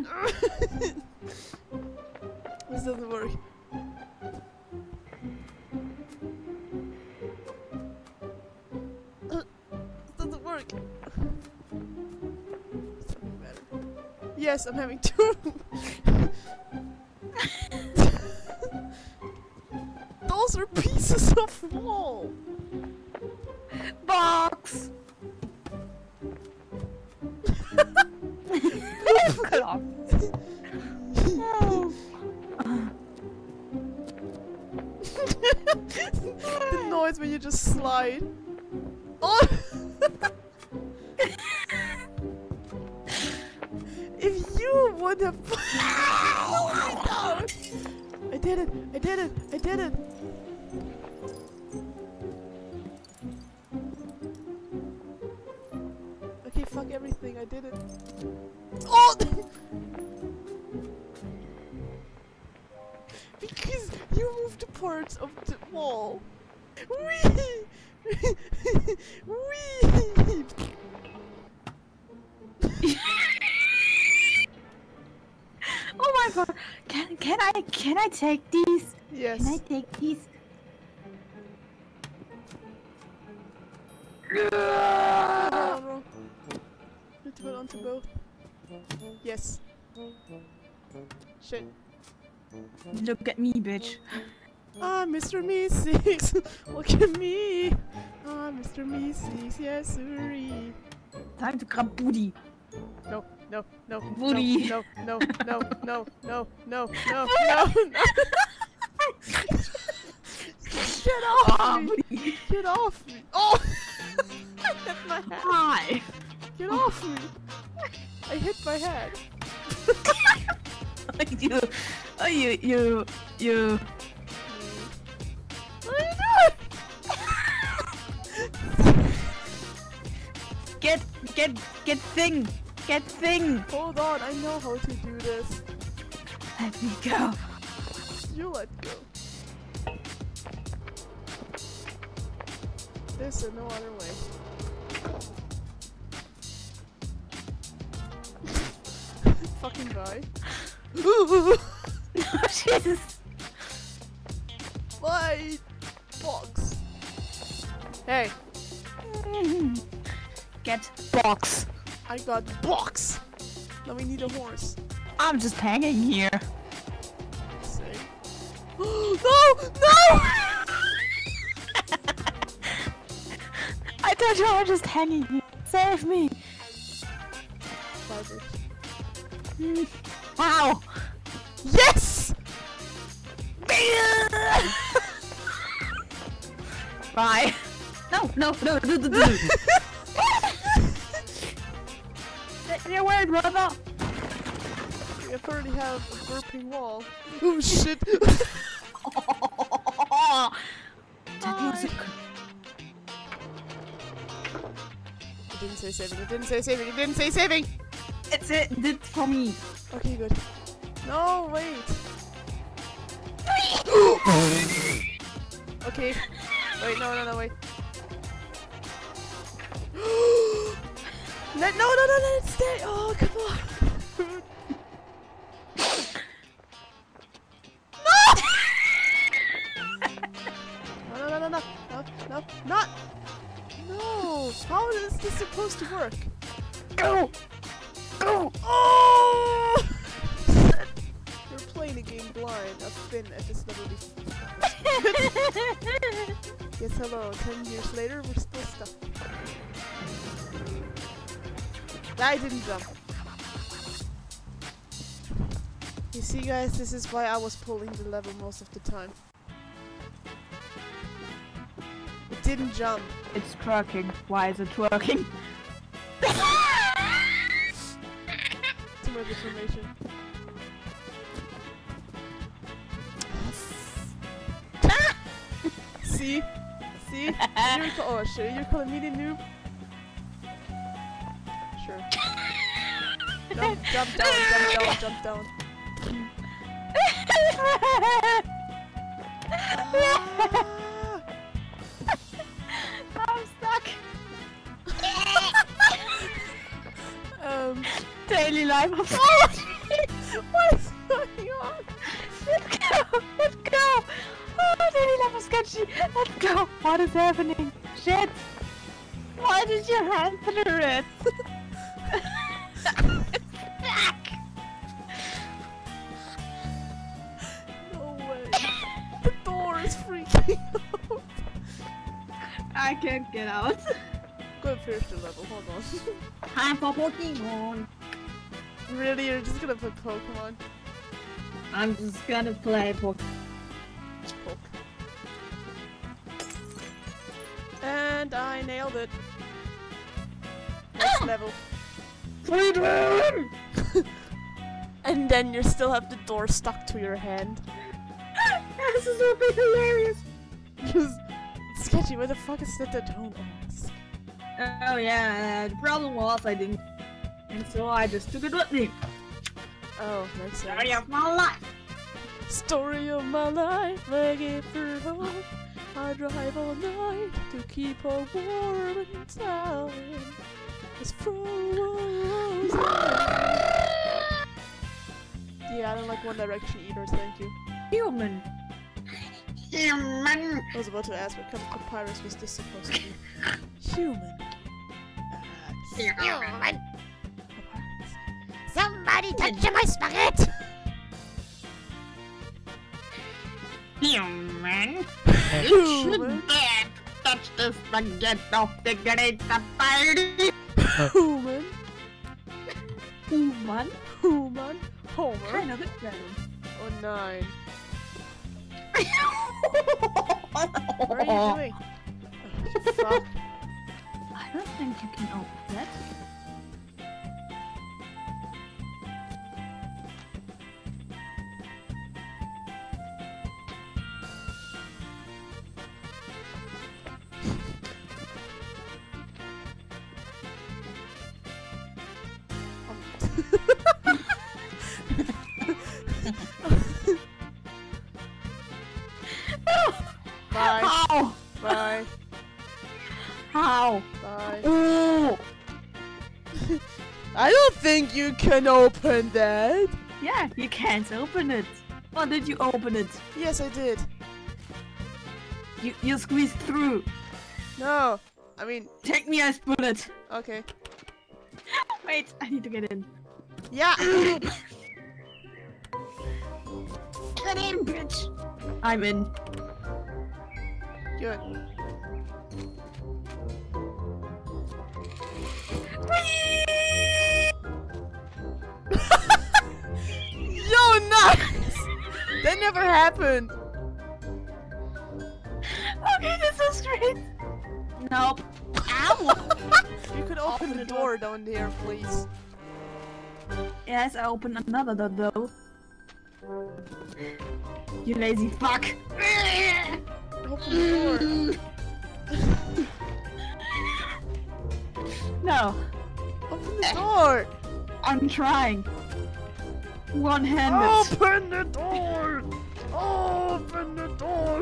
This doesn't work. This doesn't work. Doesn't matter. Yes, I'm having two. Those are pieces of wall. Box. Cut off. The noise when you just slide. Oh! If you would have down. I did it! I did it! I did it! Okay, fuck everything, I did it. Oh! Because you moved the parts of the wall. Wee! Wee! Oh my god! Can I take these? Yes. Can I take these? No. Need to put onto both. Yes. Shit. Look at me, bitch. Ah, Mr. Meeseeks! Look at me! Ah, Mr. Meeseeks, yes, sirree. Time to grab booty. No, no, no, Booty. no, no, no, no, no, no, no, no, no. Get off me! Booty. Get off me! Oh! I hit my head! Hi. Get off me! I hit my head! you. What are you doing? Get thing. Hold on, I know how to do this. Let me go. You let go. This and no other way. Fucking die. Jesus. My box. Hey, Get box. I got box. Now we need a horse. I'm just hanging here. Say. No! No! I thought you were just hanging here. Save me. Bye, bitch. Wow. Yes! Bye. No. You're weird, brother. We already have a burping wall. Oh shit! That music. It didn't say saving, it didn't say saving, it didn't say saving! It's it. Did for me. Okay, good. No, wait. Okay. Wait, no, wait. No, let it stay! Oh, come on! No! No, not! No! How is this supposed to work? Go. Oh! You're playing a game blind. I've been at this level before. Yes, hello. 10 years later, we're still stuck. I didn't jump. You see, guys, this is why I was pulling the level most of the time. It didn't jump. It's twerking. Why is it twerking? Too much information. See? Oh shit, you're calling me the noob? Sure. Jump down. I'm stuck. Um, Daily life of What is going on? Let's go! Let's go! Oh, Daddy level sketchy! Let's go! What is happening? Shit! Why did you run through it? Back! No way. The door is freaking out. I can't get out. Go and finish the level, hold on. Time for Pokemon! Really? You're just gonna play Pokemon? I'm just gonna play Pokemon. Poke. And I nailed it. Next level. Freedom! And then you still have the door stuck to your hand. This is gonna be hilarious! Just sketchy, where the fuck is that tone? Oh yeah, the problem was I didn't, and so I just took it with me. Oh, makes sense. Story of my life. Story of my life, I get through home. I drive all night to keep her warm inside. It's frozen. Yeah, I don't like One Direction either, thank you. Human. Human. I was about to ask what kind of papyrus was this supposed to be? Human. Human. Somebody touch my spaghetti! Human. Human. Dad, touch the spaghetti off the great party! Human. Human. Human. Homer. Kind of good. Oh, 9. What are you doing? Oh, fuck. I don't think you can open that. Bye. How? Bye. How? Bye. Oh! I don't think you can open that. Yeah, you can't open it. Or did you open it? Yes, I did. You squeezed through. No. I mean, Take me as bullet. okay. Wait, I need to get in. Yeah. Get in, bitch. I'm in. Good. Yo, nice! That never happened. Okay, this is great. Nope. Ow! You could open the door down there, please. Yes, I opened another door though. You lazy fuck. Open the door. No, Open the door. I'm trying. One-handed. Open the door. Open the door.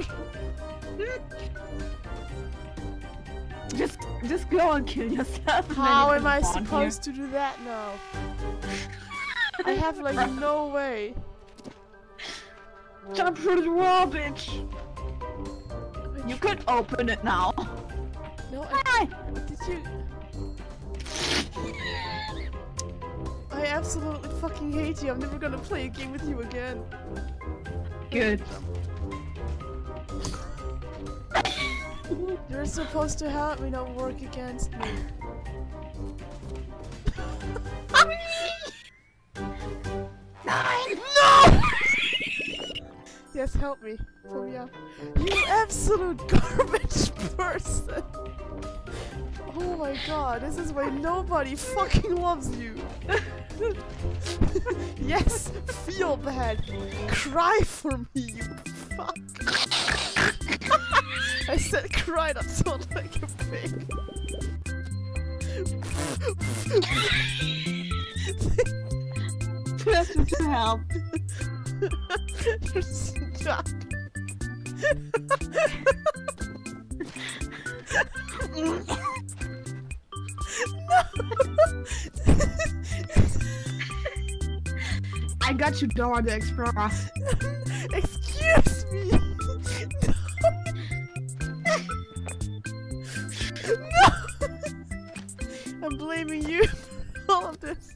Just go and kill yourself. and then How you am can I spawn supposed to do that now? I have like no way. here. Jump through the wall, bitch. You could open it now. No, Hi. did you? I absolutely fucking hate you. I'm never gonna play a game with you again. Good. You're supposed to help me, not work against me. No! Yes, help me. Pull me up. You absolute garbage person! Oh my god, this is why nobody fucking loves you. Yes, feel bad. Cry for me, you fuck. I said cry, that sounds like a pig. Just help. Stop. I got you, Dora the Explorer. Excuse me. No. No. I'm blaming you for all of this.